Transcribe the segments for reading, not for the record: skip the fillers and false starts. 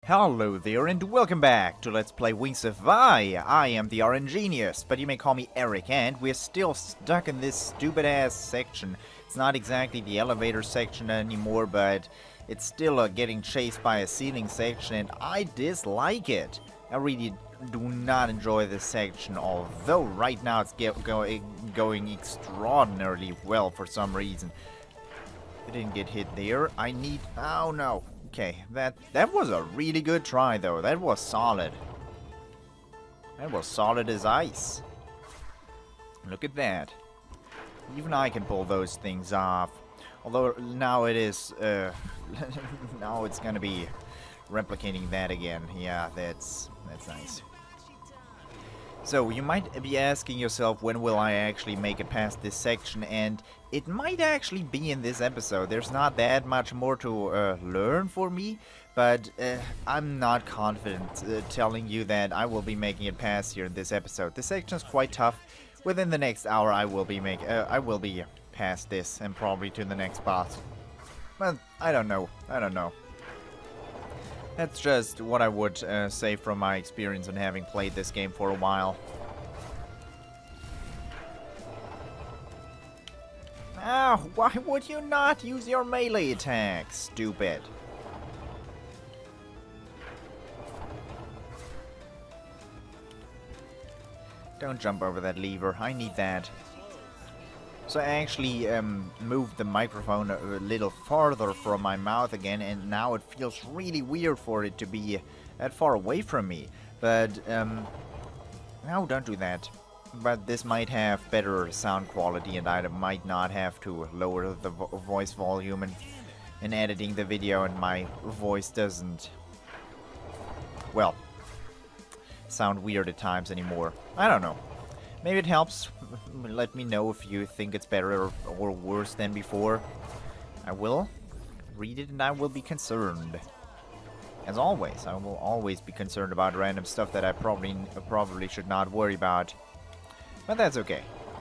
Hello there and welcome back to Let's Play Wings of Vi. I am the RNGenius, but you may call me Eric, and we're still stuck in this stupid ass section. It's not exactly the elevator section anymore, but it's still a getting chased by a ceiling section, and I dislike it. I really do not enjoy this section, although right now it's going extraordinarily well for some reason. I didn't get hit there. Oh no. Okay, that was a really good try though. That was solid. That was solid as ice. Look at that. Even I can pull those things off. Although now it is now it's gonna be replicating that again. Yeah, that's nice. So you might be asking yourself, when will I actually make it past this section, and it might actually be in this episode. There's not that much more to learn for me, but I'm not confident telling you that I will be making it past here in this episode. This section is quite tough. Within the next hour I will be past this and probably to the next boss. But I don't know. That's just what I would say from my experience in having played this game for a while. Ah, why would you not use your melee attack, stupid? Don't jump over that lever, I need that. So I actually moved the microphone a little farther from my mouth again, and now it feels really weird for it to be that far away from me. But, no, don't do that. But this might have better sound quality, and I might not have to lower the voice volume in editing the video, and my voice doesn't, well, sound weird at times anymore. I don't know. Maybe it helps. Let me know if you think it's better or worse than before. I will read it and I will be concerned. As always, I will always be concerned about random stuff that I probably should not worry about. But that's okay.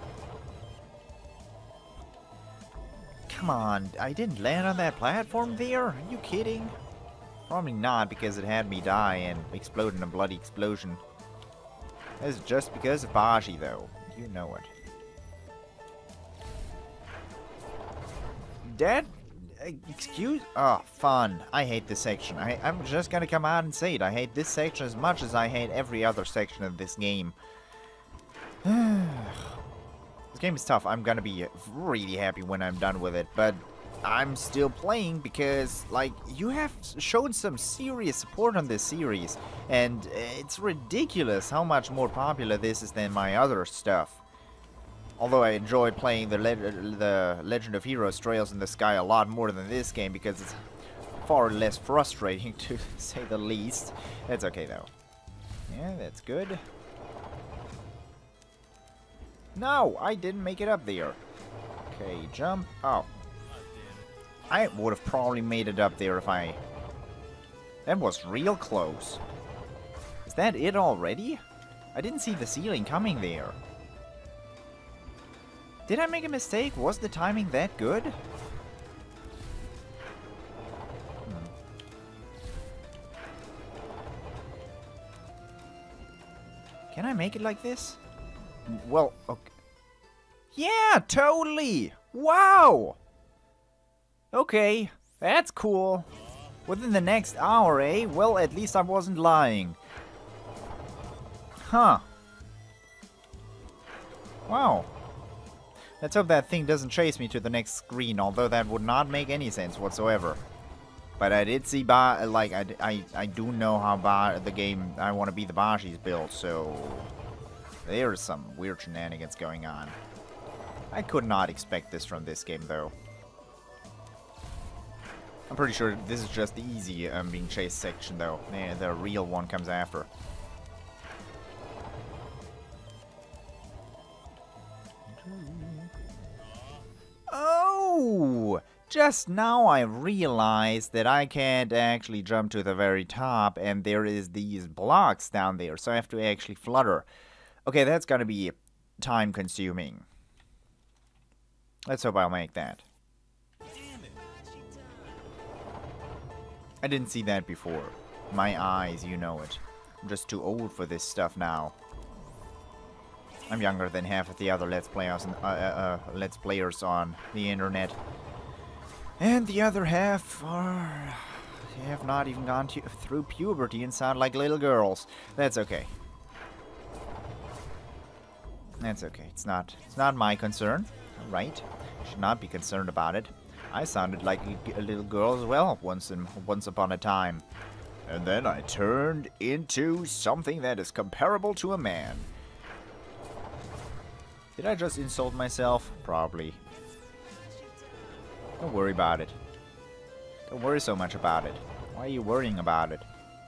Come on, I didn't land on that platform there? Are you kidding? Probably not, because it had me die and explode in a bloody explosion. That's just because of Baji, though. You know it. Dad? Excuse? Oh, fun. I hate this section. I'm just gonna come out and say it. I hate this section as much as I hate every other section of this game. This game is tough. I'm gonna be really happy when I'm done with it, but I'm still playing because, like, you have shown some serious support on this series, and it's ridiculous how much more popular this is than my other stuff. Although I enjoy playing the Legend of Heroes Trails in the Sky a lot more than this game because it's far less frustrating, to say the least. That's okay though. Yeah, that's good. No, I didn't make it up there. Okay, jump. Oh. I would have probably made it up there if I... That was real close. Is that it already? I didn't see the ceiling coming there. Did I make a mistake? Was the timing that good? Can I make it like this? Well, okay. Yeah, totally! Wow! Okay, that's cool. Within the next hour, eh? Well, at least I wasn't lying. Huh. Wow. Let's hope that thing doesn't chase me to the next screen, although that would not make any sense whatsoever. But I did see, I do know how the game I Want to Be the Bashi is built, so there's some weird shenanigans going on. I could not expect this from this game, though. I'm pretty sure this is just the easy being chased section, though. Yeah, the real one comes after. Oh! Just now I realized that I can't actually jump to the very top, and there is these blocks down there, so I have to actually flutter. Okay, that's gonna be time-consuming. Let's hope I'll make that. I didn't see that before. My eyes, you know it. I'm just too old for this stuff now. I'm younger than half of the other Let's Players on the internet. And the other half have not even gone through puberty and sound like little girls. That's okay. That's okay. It's not my concern. Right? Should not be concerned about it. I sounded like a little girl as well once upon a time. And then I turned into something that is comparable to a man. Did I just insult myself? Probably. Don't worry about it. Don't worry so much about it. Why are you worrying about it?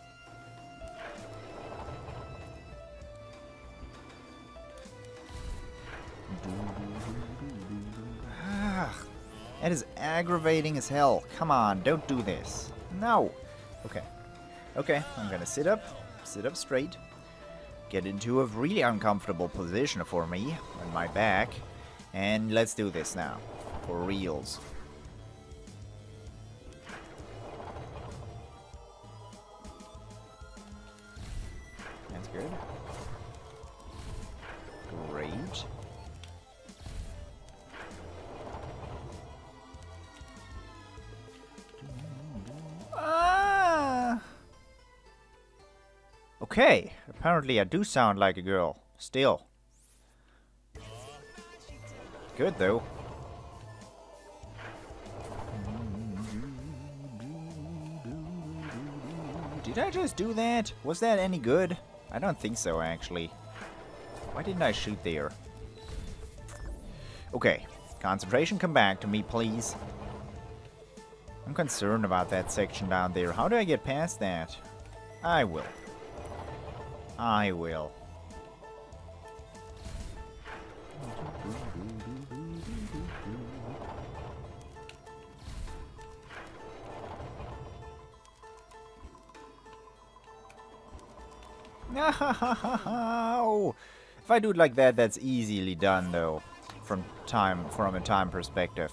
That is aggravating as hell. Come on, don't do this. No. Okay. Okay, I'm gonna sit up straight. Get into a really uncomfortable position for me on my back. And let's do this now. For reals. That's good. Great. Okay, apparently I do sound like a girl. Still. Good though. Did I just do that? Was that any good? I don't think so, actually. Why didn't I shoot there? Okay, concentration, come back to me, please. I'm concerned about that section down there. How do I get past that? I will. I will. No! If I do it like that, that's easily done, though, from a time perspective.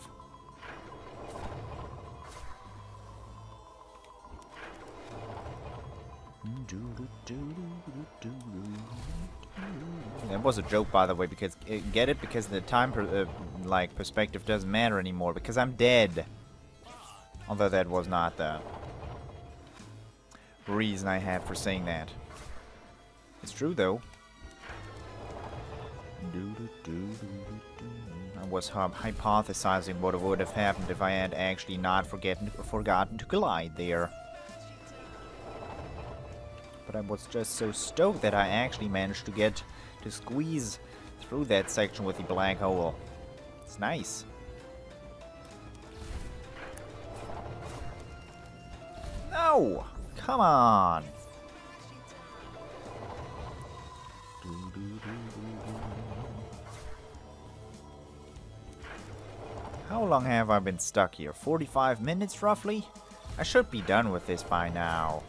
That was a joke, by the way, because get it, because the time perspective doesn't matter anymore, because I'm dead. Although that was not the reason I had for saying that. It's true though. I was hypothesizing what would have happened if I had actually not forgotten to glide there. But I was just so stoked that I actually managed to squeeze through that section with the black hole. It's nice. No! Come on! How long have I been stuck here? 45 minutes, roughly? I should be done with this by now.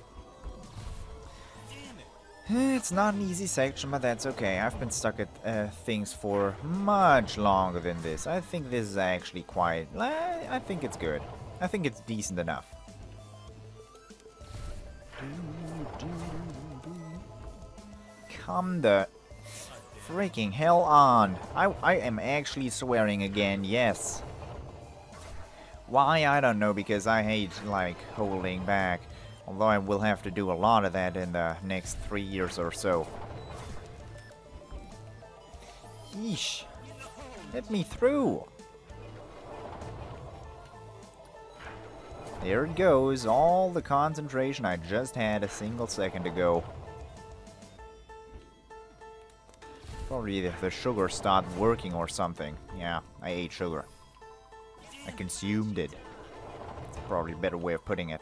It's not an easy section, but that's okay. I've been stuck at things for much longer than this. I think this is actually quite... I think it's good. I think it's decent enough. Come the freaking hell on. I am actually swearing again, yes. Why? I don't know, because I hate, like, holding back. Although I will have to do a lot of that in the next 3 years or so. Yeesh. Let me through. There it goes. All the concentration I just had a single second ago. Probably the sugar stopped working or something. Yeah, I ate sugar. I consumed it. It's probably a better way of putting it.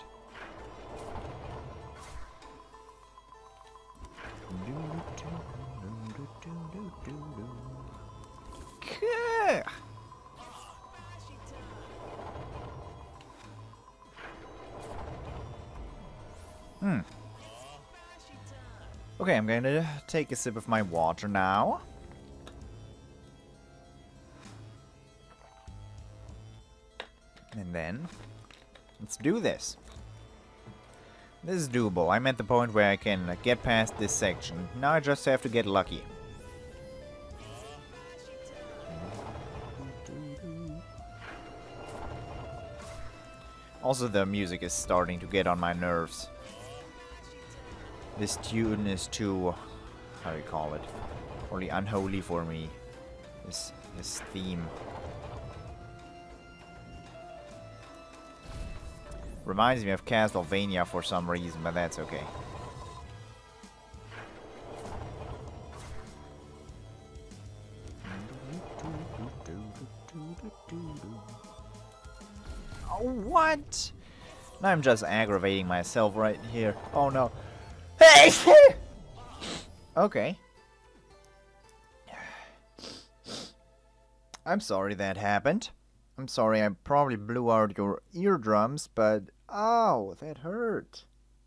Okay, I'm going to take a sip of my water now. And then, let's do this. This is doable. I'm at the point where I can get past this section. Now I just have to get lucky. Also, the music is starting to get on my nerves. This tune is too... how do you call it? Really unholy for me. This theme. Reminds me of Castlevania for some reason, but that's okay. Oh, what? Now I'm just aggravating myself right here. Oh no. Hey! Okay. I'm sorry that happened. I'm sorry I probably blew out your eardrums, but... ow, that hurt.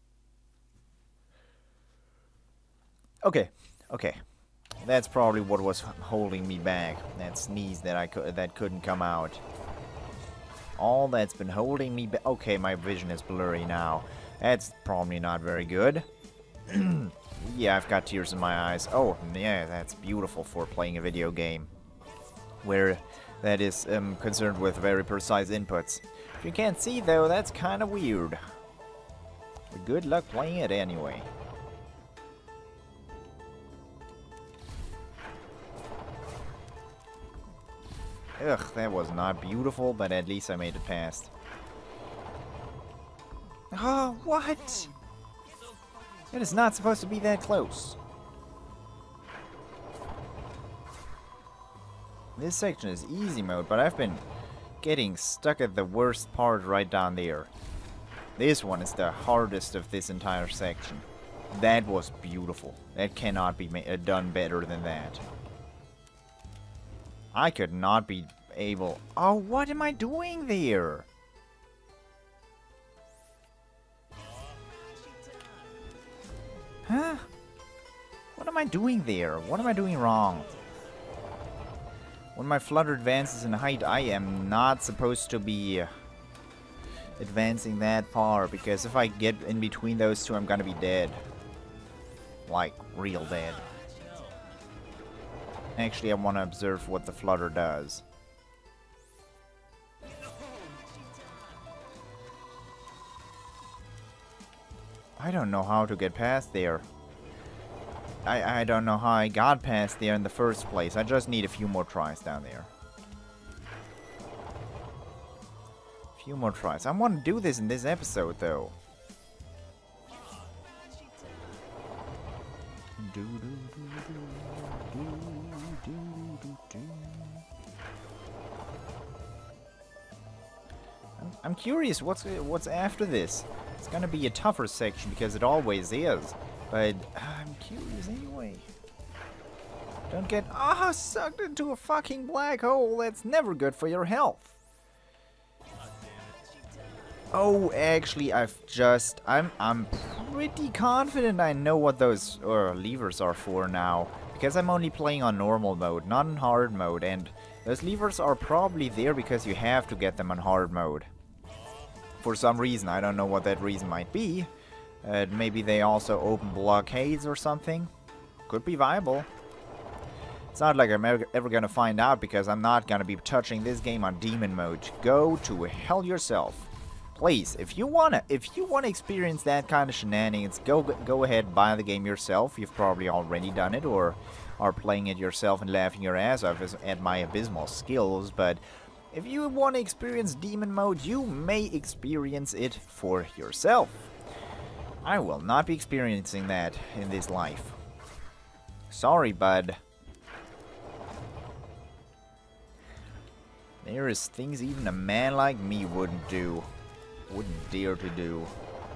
Okay, okay. That's probably what was holding me back. That sneeze that that couldn't come out. All that's been holding me back... okay, my vision is blurry now. That's probably not very good. Yeah, I've got tears in my eyes. Oh, yeah, that's beautiful for playing a video game. Where that is concerned with very precise inputs. If you can't see, though, that's kind of weird. But good luck playing it anyway. Ugh, that was not beautiful, but at least I made it past. Oh, what? It is not supposed to be that close. This section is easy mode, but I've been getting stuck at the worst part right down there. This one is the hardest of this entire section. That was beautiful. That cannot be done better than that. I could not be able... oh, what am I doing there? Huh? What am I doing there? What am I doing wrong? When my flutter advances in height, I am not supposed to be advancing that far, because if I get in between those two, I'm gonna be dead. Like, real dead. Actually, I want to observe what the flutter does. I don't know how to get past there. I don't know how I got past there in the first place. I just need a few more tries down there. A few more tries. I want to do this in this episode, though. I'm curious what's after this. It's gonna be a tougher section because it always is. But I'm curious anyway. Don't get sucked into a fucking black hole. That's never good for your health. Oh, actually, I'm pretty confident I know what those levers are for now, because I'm only playing on normal mode, not in hard mode, and those levers are probably there because you have to get them on hard mode. For some reason, I don't know what that reason might be. Maybe they also open blockades or something. Could be viable. It's not like I'm ever gonna find out, because I'm not gonna be touching this game on demon mode. Go to hell yourself. Please, if you wanna experience that kind of shenanigans, go ahead, buy the game yourself. You've probably already done it, or are playing it yourself and laughing your ass off at my abysmal skills. But if you want to experience demon mode, you may experience it for yourself. I will not be experiencing that in this life. Sorry, bud. There is things even a man like me wouldn't do. Wouldn't dare to do.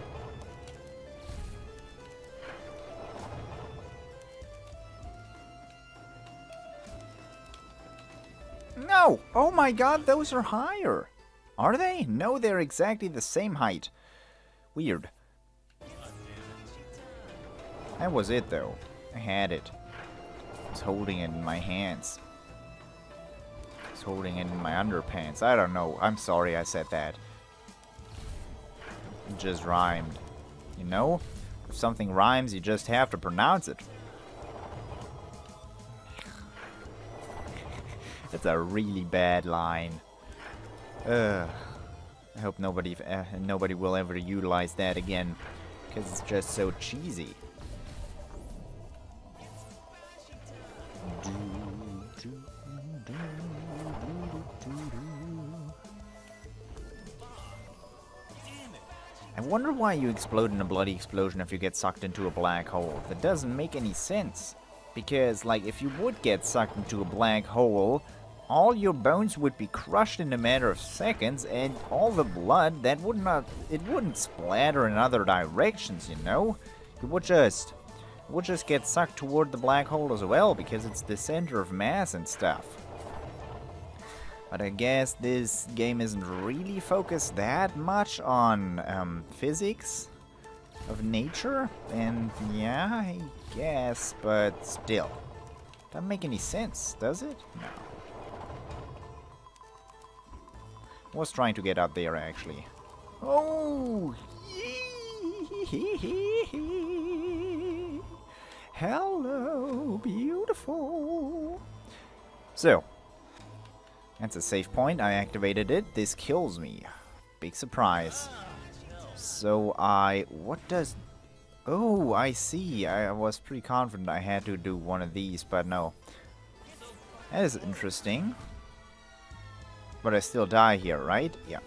No! Oh my god, those are higher! Are they? No, they're exactly the same height. Weird. That was it, though. I had it. I was holding it in my hands. I was holding it in my underpants. I don't know. I'm sorry I said that. It just rhymed. You know? If something rhymes, you just have to pronounce it. That's a really bad line. I hope nobody will ever utilize that again, because it's just so cheesy. I wonder why you explode in a bloody explosion if you get sucked into a black hole. That doesn't make any sense. Because, like, if you would get sucked into a black hole, all your bones would be crushed in a matter of seconds, and all the blood, it wouldn't splatter in other directions, you know? It would just get sucked toward the black hole as well, because it's the center of mass and stuff. But I guess this game isn't really focused that much on physics of nature, and yeah, I guess, but still. Doesn't make any sense, does it? No. I was trying to get up there, actually. Oh! Hello, beautiful! So, that's a save point. I activated it. This kills me. Big surprise. So what does... Oh, I see. I was pretty confident I had to do one of these, but no. That is interesting. But I still die here, right? Yeah.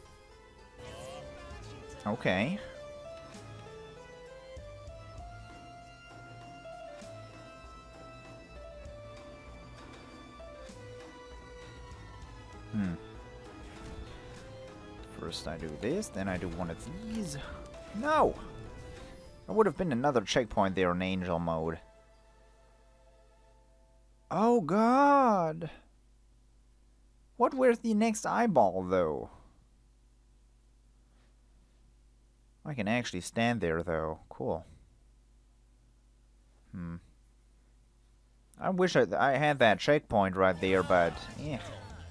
Okay. First I do this, then I do one of these. No! There would have been another checkpoint there in Angel mode. Oh god! What where's the next eyeball, though? I can actually stand there, though. Cool. I wish I had that checkpoint right there, but... yeah.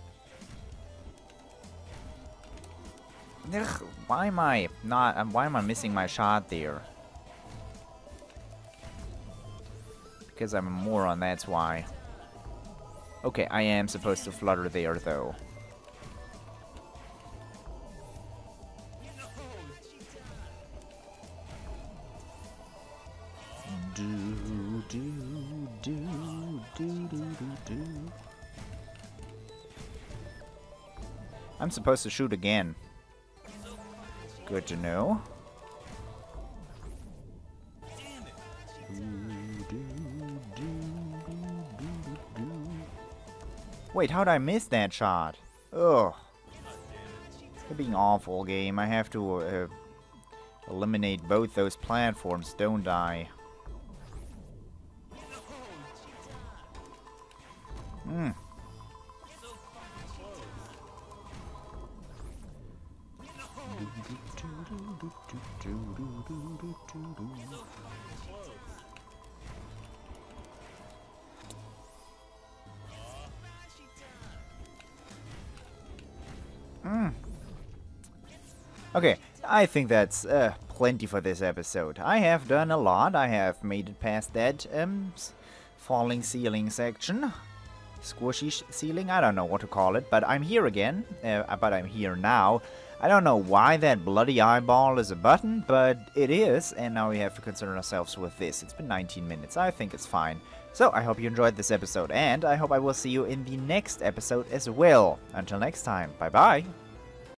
Ugh, why am I missing my shot there? Because I'm a moron, that's why. Okay, I am supposed to flutter there, though. I'm supposed to shoot again. Good to know. Wait, how'd I miss that shot? Ugh. You're being awful, game. I have to eliminate both those platforms, don't I? Okay, I think that's plenty for this episode. I have done a lot. I have made it past that falling ceiling section. Squishy ceiling, I don't know what to call it, but I'm here again. But I'm here now. I don't know why that bloody eyeball is a button, but it is, and now we have to concern ourselves with this. It's been 19 minutes. I think it's fine. So, I hope you enjoyed this episode, and I hope I will see you in the next episode as well. Until next time, bye-bye.